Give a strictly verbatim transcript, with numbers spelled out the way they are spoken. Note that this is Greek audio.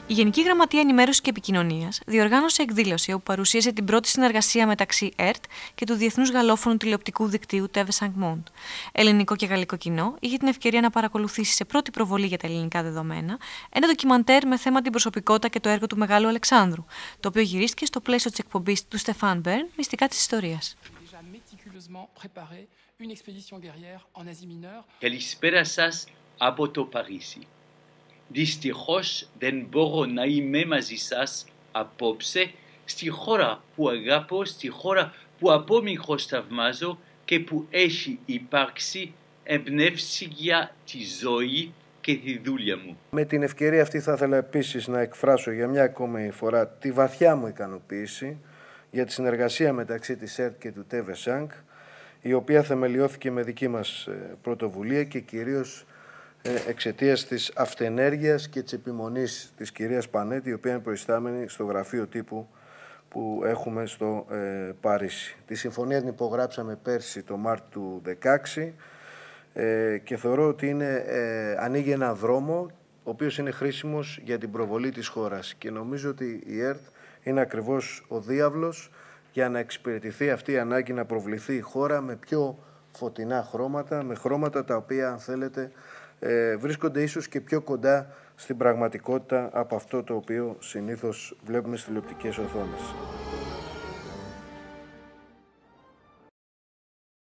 Η Γενική Γραμματεία Ενημέρωσης και Επικοινωνίας διοργάνωσε εκδήλωση όπου παρουσίασε την πρώτη συνεργασία μεταξύ ΕΡΤ και του Διεθνούς Γαλλόφωνου Τηλεοπτικού Δικτύου Τ V cinq Monde. Ελληνικό και γαλλικό κοινό είχε την ευκαιρία να παρακολουθήσει σε πρώτη προβολή για τα ελληνικά δεδομένα ένα ντοκιμαντέρ με θέμα την προσωπικότητα και το έργο του Μεγάλου Αλεξάνδρου, το οποίο γυρίστηκε στο πλαίσιο της εκπομπής του Στεφάν Μπέρν, Μυστικά της Ιστορίας. Καλησπέρα σας από το Παρίσι. Δυστυχώς δεν μπορώ να είμαι μαζί σας απόψε στη χώρα που αγαπώ, στη χώρα που από μικρός θαυμάζω και που έχει υπάρξει εμπνεύση για τη ζωή και τη δουλειά μου. Με την ευκαιρία αυτή θα ήθελα επίσης να εκφράσω για μια ακόμη φορά τη βαθιά μου ικανοποίηση για τη συνεργασία μεταξύ της ΕΡΤ και του Τ V cinq, η οποία θεμελιώθηκε με δική μας πρωτοβουλία και κυρίως εξαιτίας της αυτενέργειας και της επιμονής της κυρίας Πανέτη, η οποία είναι προϊστάμενη στο γραφείο τύπου που έχουμε στο ε, Παρίσι. Τη συμφωνία την υπογράψαμε πέρσι το Μάρτιο του δύο χιλιάδες δεκαέξι ε, και θεωρώ ότι είναι, ε, ανοίγει ένα δρόμο ο οποίος είναι χρήσιμος για την προβολή της χώρας και νομίζω ότι η ΕΡΤ είναι ακριβώς ο διάβλος για να εξυπηρετηθεί αυτή η ανάγκη να προβληθεί η χώρα με πιο φωτεινά χρώματα, με χρώματα τα οποία, αν θέλετε, ε, βρίσκονται ίσως και πιο κοντά στην πραγματικότητα από αυτό το οποίο συνήθως βλέπουμε στις τηλεοπτικές οθόνες.